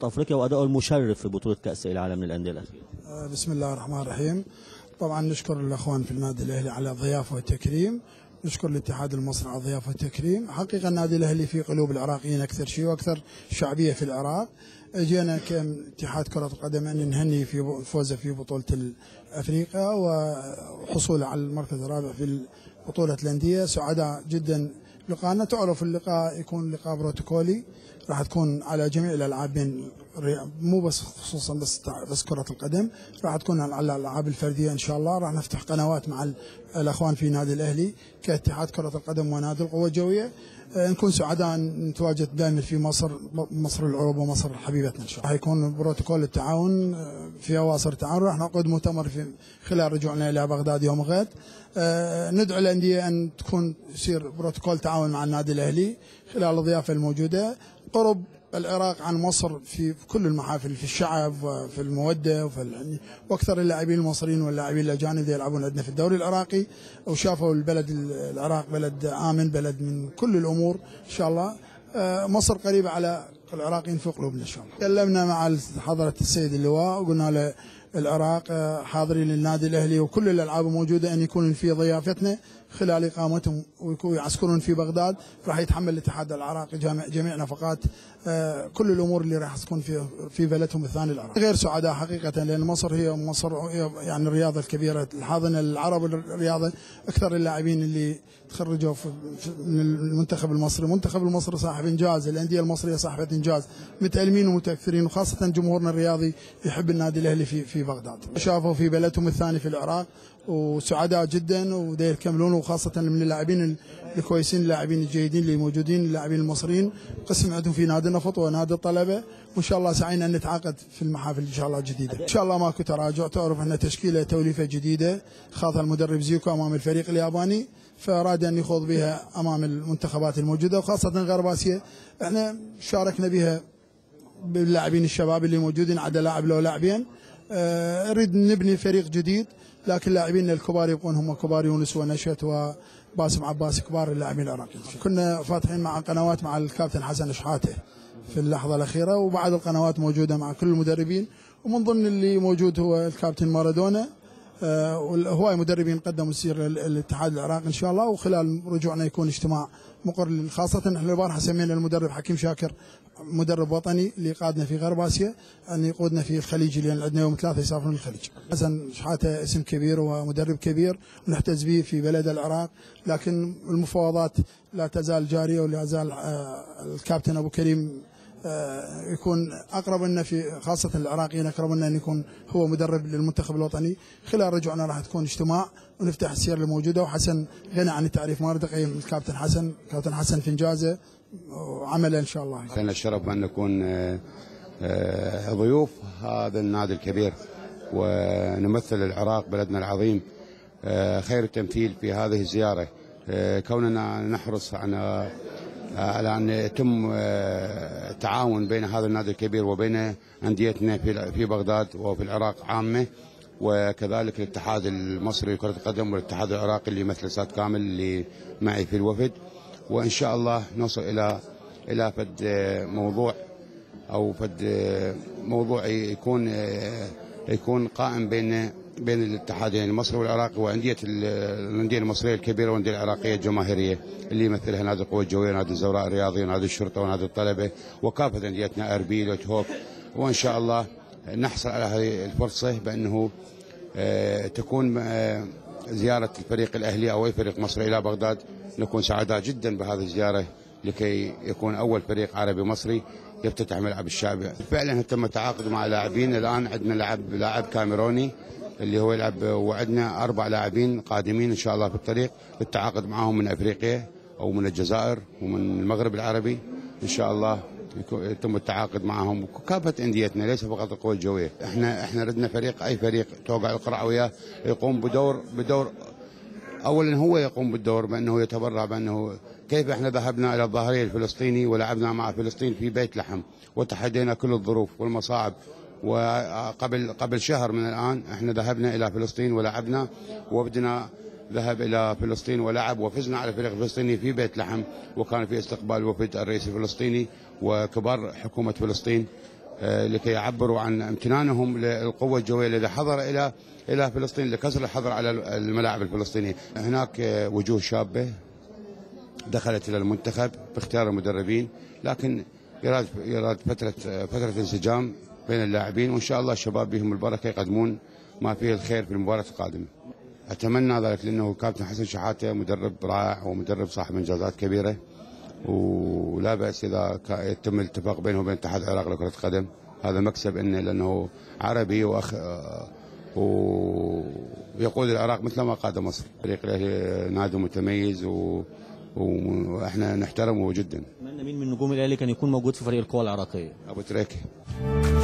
وسط افريقيا واداؤه المشرف في بطوله كاس العالم للانديه الاخيره. بسم الله الرحمن الرحيم. طبعا نشكر الاخوان في النادي الاهلي على الضيافه والتكريم، نشكر الاتحاد المصري على الضيافه والتكريم. حقيقه النادي الاهلي في قلوب العراقيين اكثر شيء واكثر شعبيه في العراق. جينا كاتحاد كره القدم ان نهني في فوزه في بطوله افريقيا وحصوله على المركز الرابع في بطوله الانديه. سعداء جدا لقاءنا. تعرف اللقاء يكون لقاء بروتوكولي، راح تكون على جميع الالعاب، بين مو بس خصوصا بس كره القدم، راح تكون على الالعاب الفرديه ان شاء الله. راح نفتح قنوات مع الاخوان في نادي الاهلي كاتحاد كره القدم ونادي القوه الجويه. نكون سعداء نتواجد دائما في مصر العروبه ومصر حبيبتنا ان شاء الله. راح يكون بروتوكول التعاون في اواصر التعاون. راح نعقد مؤتمر في خلال رجوعنا الى بغداد يوم غد. ندعو الانديه ان يصير بروتوكول تعاون مع النادي الاهلي خلال الضيافه الموجوده. قرب العراق عن مصر في كل المحافل، في الشعب وفي الموده واكثر اللاعبين المصريين واللاعبين الاجانب اللي يلعبون عندنا في الدوري العراقي وشافوا البلد العراق بلد امن، بلد من كل الامور ان شاء الله. مصر قريبه على العراقيين في قلوبنا ان شاء الله. تكلمنا مع حضره السيد اللواء وقلنا له العراق حاضرين للنادي الاهلي وكل الالعاب موجوده ان يكون في ضيافتنا خلال اقامتهم ويعسكرون في بغداد. راح يتحمل الاتحاد العراقي جميع نفقات كل الامور اللي راح تكون في بلدهم الثاني العراق. غير سعداء حقيقه لان مصر هي يعني الرياضه الكبيره، الحاضنه العرب الرياضه. اكثر اللاعبين اللي تخرجوا من المنتخب المصري، المنتخب المصري صاحب انجاز، الانديه المصريه صاحبه انجاز، متألمين ومتاثرين، وخاصه جمهورنا الرياضي يحب النادي الاهلي في بغداد. شافوا في بلدهم الثاني في العراق وسعداء جدا ودا يكملون، وخاصه من اللاعبين الكويسين، اللاعبين الجيدين اللي موجودين، اللاعبين المصريين قسم عندهم في نادي النفط ونادي الطلبه. وان شاء الله سعينا ان نتعاقد في المحافل ان شاء الله الجديده. ان شاء الله ماكو تراجع. تعرف ان تشكيله توليفه جديده خاضها المدرب زيكو امام الفريق الياباني، فاراد ان يخوض بها امام المنتخبات الموجوده وخاصه غرب اسيا. احنا شاركنا بها باللاعبين الشباب اللي موجودين، عدا لاعب لو لاعبين. نريد نبني فريق جديد، لكن لاعبين الكبار يبقون هم كبار، يونس ونشأت وباسم عباس كبار اللاعبين العراقيين. كنا فاتحين مع قنوات مع الكابتن حسن شحاته في اللحظه الاخيره، وبعد القنوات موجوده مع كل المدربين، ومن ضمن اللي موجود هو الكابتن مارادونا. وهواي مدربين قدموا يصير الاتحاد العراقي ان شاء الله. وخلال رجوعنا يكون اجتماع مقر، خاصه احنا البارحه سمينا المدرب حكيم شاكر مدرب وطني اللي قادنا في غرب اسيا ان يقودنا في الخليج، لان عندنا يوم 3 يسافرون الخليج. حسن شحاته اسم كبير ومدرب كبير ونحتز به في بلد العراق، لكن المفاوضات لا تزال جاريه ولا زال الكابتن ابو كريم يكون اقرب لنا، في خاصه العراقيين اقرب لنا ان يكون هو مدرب للمنتخب الوطني. خلال رجوعنا راح تكون اجتماع ونفتح السير الموجوده. وحسن غني عن التعريف، ما اريد اقيم الكابتن حسن، كابتن حسن في انجازه وعمله ان شاء الله. لنا الشرف ان نكون ضيوف هذا النادي الكبير ونمثل العراق بلدنا العظيم خير التمثيل في هذه الزياره. كوننا نحرص على أن يتم التعاون بين هذا النادي الكبير وبين أنديتنا في بغداد وفي العراق عامة، وكذلك الاتحاد المصري لكرة القدم والاتحاد العراقي اللي يمثل سات كامل اللي معي في الوفد. وإن شاء الله نوصل إلى فد موضوع أو فد موضوع يكون قائم بين الاتحادين المصري والعراقي وانديه الانديه المصريه الكبيره والانديه العراقيه الجماهيريه اللي يمثلها نادي القوه الجويه، نادي الزوراء الرياضي، ونادي الشرطه، ونادي الطلبه، وكافه انديتنا اربيل وتهوك. وان شاء الله نحصل على هذه الفرصه بانه تكون زياره الفريق الاهلي او اي فريق مصري الى بغداد. نكون سعداء جدا بهذه الزياره لكي يكون اول فريق عربي مصري يفتتح ملعب الشعبي. فعلا تم التعاقد مع لاعبين. الان عندنا لاعب كاميروني اللي هو يلعب، وعندنا 4 لاعبين قادمين ان شاء الله في الطريق للتعاقد معهم من افريقيا او من الجزائر ومن المغرب العربي ان شاء الله. يتم التعاقد معهم وكافه انديتنا ليس فقط القوى الجويه. احنا ردنا فريق، اي فريق توقع القرعه وياه يقوم بدور اولا، هو يقوم بالدور بانه يتبرع، بانه كيف احنا ذهبنا الى الظاهريه الفلسطيني ولعبنا مع فلسطين في بيت لحم وتحدينا كل الظروف والمصاعب. وقبل شهر من الآن احنا ذهبنا إلى فلسطين ولعبنا، وفدنا ذهب إلى فلسطين ولعب وفزنا على الفريق الفلسطيني في بيت لحم، وكان في استقبال وفد الرئيس الفلسطيني وكبار حكومة فلسطين. لكي يعبروا عن امتنانهم للقوة الجوية الذي حضر إلى فلسطين لكسر الحظر على الملاعب الفلسطينية. هناك وجوه شابة دخلت إلى المنتخب باختيار المدربين، لكن يراد فترة انسجام بين اللاعبين، وإن شاء الله الشباب بهم البركة يقدمون ما فيه الخير في المباراة القادمة. أتمنى ذلك لأنه كابتن حسن شحاتة مدرب رائع ومدرب صاحب إنجازات كبيرة، ولا بأس إذا يتم الاتفاق بينه وبين اتحاد العراق لكرة القدم. هذا مكسب إنه لأنه عربي ويقود العراق مثل ما قاد مصر. فريق الأهلي نادي متميز واحنا نحترمه جدا. أتمنى مين من نجوم الأهلي كان يكون موجود في فريق القوى العراقية؟ أبو تريكة.